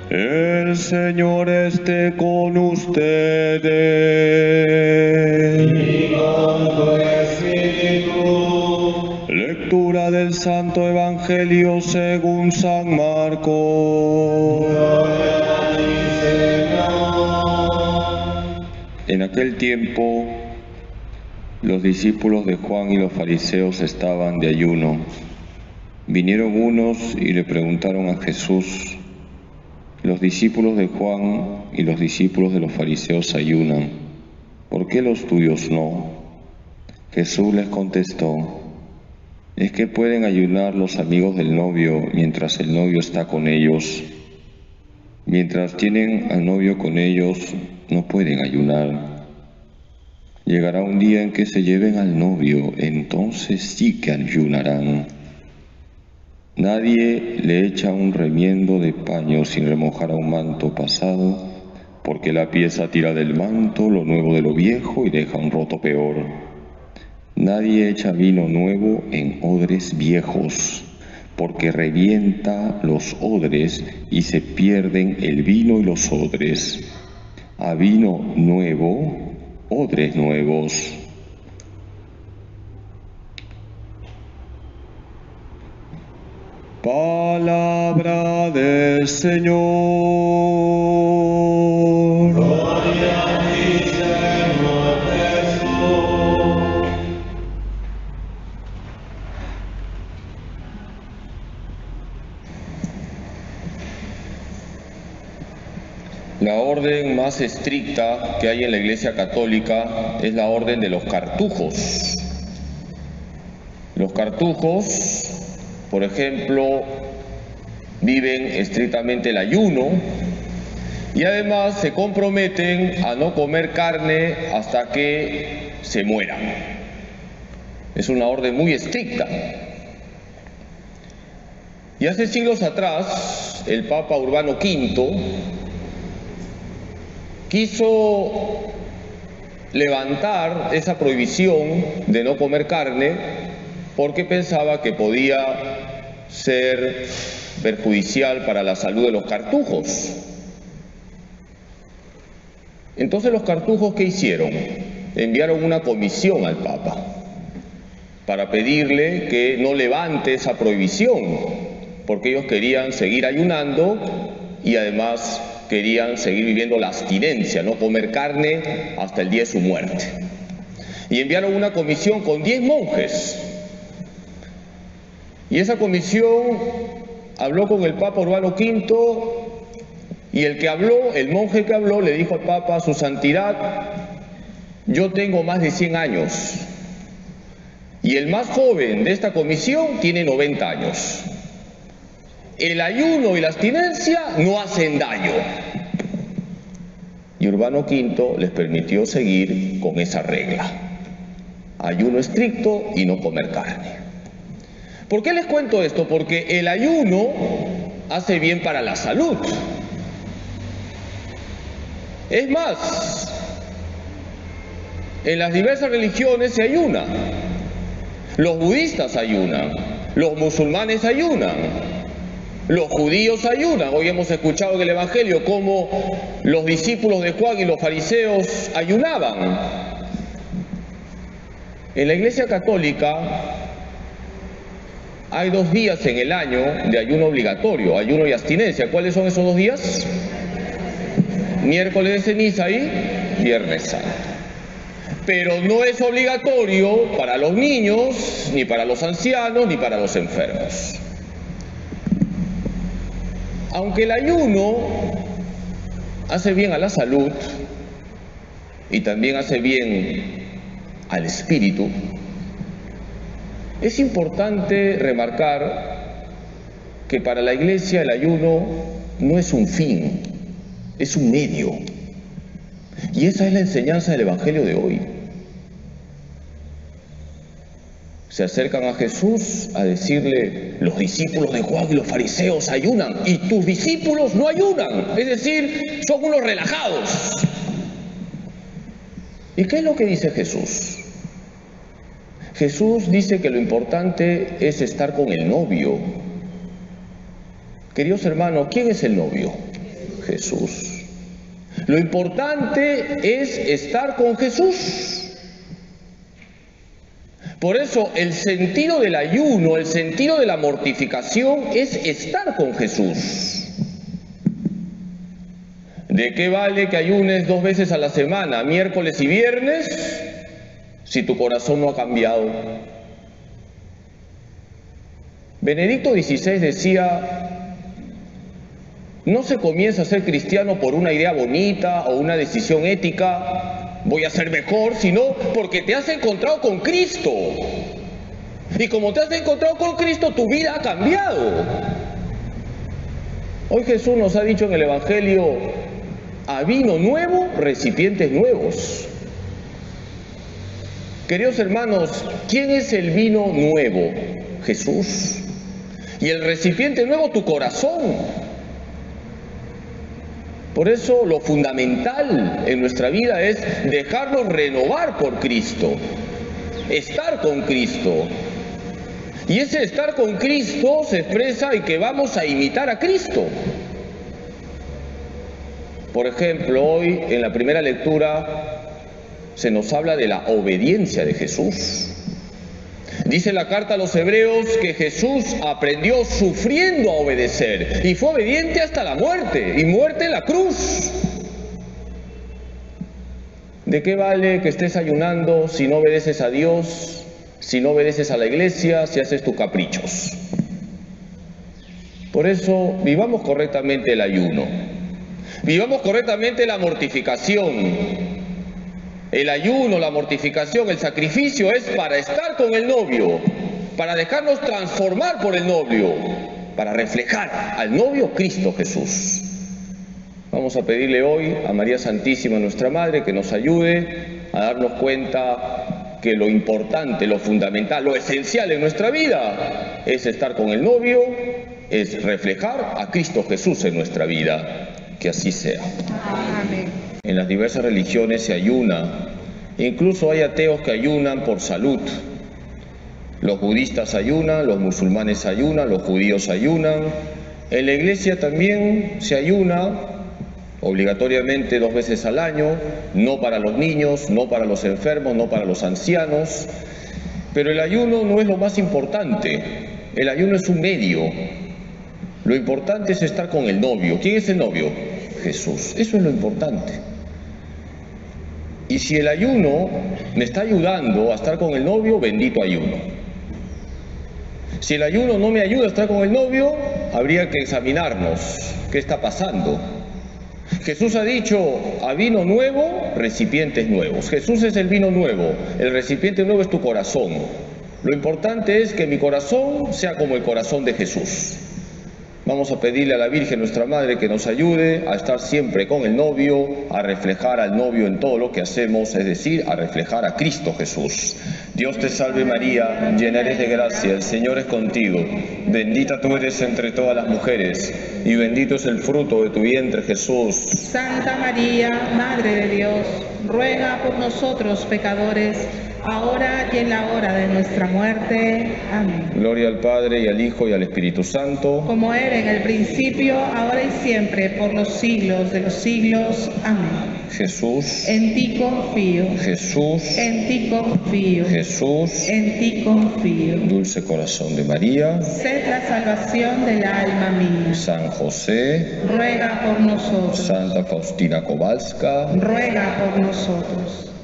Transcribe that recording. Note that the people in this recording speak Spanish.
El Señor esté con ustedes. Y con tu espíritu. Lectura del Santo Evangelio según San Marcos. Gloria a ti, Señor. En aquel tiempo, los discípulos de Juan y los fariseos estaban de ayuno. Vinieron unos y le preguntaron a Jesús: los discípulos de Juan y los discípulos de los fariseos ayunan, ¿por qué los tuyos no? Jesús les contestó: ¿es que pueden ayunar los amigos del novio mientras el novio está con ellos? Mientras tienen al novio con ellos, no pueden ayunar. Llegará un día en que se lleven al novio, entonces sí que ayunarán. Nadie le echa un remiendo de paño sin remojar a un manto pasado, porque la pieza tira del manto lo nuevo de lo viejo y deja un roto peor. Nadie echa vino nuevo en odres viejos, porque revienta los odres y se pierden el vino y los odres. A vino nuevo, odres nuevos. Palabra del Señor. Gloria a ti, Señor Jesús. La orden más estricta que hay en la Iglesia Católica es la orden de los cartujos. Los cartujos, por ejemplo, viven estrictamente el ayuno y además se comprometen a no comer carne hasta que se mueran. Es una orden muy estricta. Y hace siglos atrás, el Papa Urbano V quiso levantar esa prohibición de no comer carne porque pensaba que podía ser perjudicial para la salud de los cartujos. Entonces los cartujos, ¿qué hicieron? Enviaron una comisión al Papa para pedirle que no levante esa prohibición, porque ellos querían seguir ayunando y además querían seguir viviendo la abstinencia, no comer carne hasta el día de su muerte. Y enviaron una comisión con 10 monjes. Y esa comisión habló con el Papa Urbano V y el monje que habló, le dijo al Papa: Su Santidad, yo tengo más de 100 años y el más joven de esta comisión tiene 90 años. El ayuno y la abstinencia no hacen daño. Y Urbano V les permitió seguir con esa regla: ayuno estricto y no comer carne. ¿Por qué les cuento esto? Porque el ayuno hace bien para la salud. Es más, en las diversas religiones se ayuna. Los budistas ayunan, los musulmanes ayunan, los judíos ayunan. Hoy hemos escuchado en el Evangelio cómo los discípulos de Juan y los fariseos ayunaban. En la Iglesia Católica hay 2 días en el año de ayuno obligatorio, ayuno y abstinencia. ¿Cuáles son esos 2 días? Miércoles de ceniza y Viernes Santo. Pero no es obligatorio para los niños, ni para los ancianos, ni para los enfermos. Aunque el ayuno hace bien a la salud y también hace bien al espíritu, es importante remarcar que para la Iglesia el ayuno no es un fin, es un medio. Y esa es la enseñanza del Evangelio de hoy. Se acercan a Jesús a decirle: los discípulos de Juan y los fariseos ayunan y tus discípulos no ayunan, es decir, son unos relajados. ¿Y qué es lo que dice Jesús? Jesús dice que lo importante es estar con el novio. Queridos hermanos, ¿quién es el novio? Jesús. Lo importante es estar con Jesús. Por eso el sentido del ayuno, el sentido de la mortificación es estar con Jesús. ¿De qué vale que ayunes 2 veces a la semana, miércoles y viernes, si tu corazón no ha cambiado? Benedicto XVI decía: no se comienza a ser cristiano por una idea bonita o una decisión ética, voy a ser mejor, sino porque te has encontrado con Cristo. Y como te has encontrado con Cristo, tu vida ha cambiado. Hoy Jesús nos ha dicho en el Evangelio: a vino nuevo, recipientes nuevos. Queridos hermanos, ¿quién es el vino nuevo? Jesús. Y el recipiente nuevo, tu corazón. Por eso lo fundamental en nuestra vida es dejarnos renovar por Cristo, estar con Cristo. Y ese estar con Cristo se expresa en que vamos a imitar a Cristo. Por ejemplo, hoy en la primera lectura se nos habla de la obediencia de Jesús. Dice la carta a los Hebreos que Jesús aprendió sufriendo a obedecer y fue obediente hasta la muerte, y muerte en la cruz. ¿De qué vale que estés ayunando si no obedeces a Dios, si no obedeces a la iglesia, si haces tus caprichos? Por eso vivamos correctamente el ayuno, vivamos correctamente la mortificación. El ayuno, la mortificación, el sacrificio es para estar con el novio, para dejarnos transformar por el novio, para reflejar al novio Cristo Jesús. Vamos a pedirle hoy a María Santísima, nuestra Madre, que nos ayude a darnos cuenta que lo importante, lo fundamental, lo esencial en nuestra vida es estar con el novio, es reflejar a Cristo Jesús en nuestra vida. Que así sea. Amén. En las diversas religiones se ayuna, incluso hay ateos que ayunan por salud. Los budistas ayunan, los musulmanes ayunan, los judíos ayunan. En la iglesia también se ayuna obligatoriamente 2 veces al año, no para los niños, no para los enfermos, no para los ancianos. Pero el ayuno no es lo más importante, el ayuno es un medio. Lo importante es estar con el novio. ¿Quién es el novio? Jesús. Eso es lo importante. Y si el ayuno me está ayudando a estar con el novio, bendito ayuno. Si el ayuno no me ayuda a estar con el novio, habría que examinarnos qué está pasando. Jesús ha dicho: a vino nuevo, recipientes nuevos. Jesús es el vino nuevo, el recipiente nuevo es tu corazón. Lo importante es que mi corazón sea como el corazón de Jesús. Vamos a pedirle a la Virgen, nuestra Madre, que nos ayude a estar siempre con el novio, a reflejar al novio en todo lo que hacemos, es decir, a reflejar a Cristo Jesús. Dios te salve María, llena eres de gracia, el Señor es contigo. Bendita tú eres entre todas las mujeres, y bendito es el fruto de tu vientre, Jesús. Santa María, Madre de Dios, ruega por nosotros pecadores, ahora y en la hora de nuestra muerte. Amén. Gloria al Padre, y al Hijo, y al Espíritu Santo. Como era en el principio, ahora y siempre, por los siglos de los siglos. Amén. Jesús, En ti confío. Jesús, En ti confío. Jesús, En ti confío. dulce corazón de María, Sed la salvación del alma mía. San José, Ruega por nosotros. Santa Faustina Kowalska, Ruega por nosotros.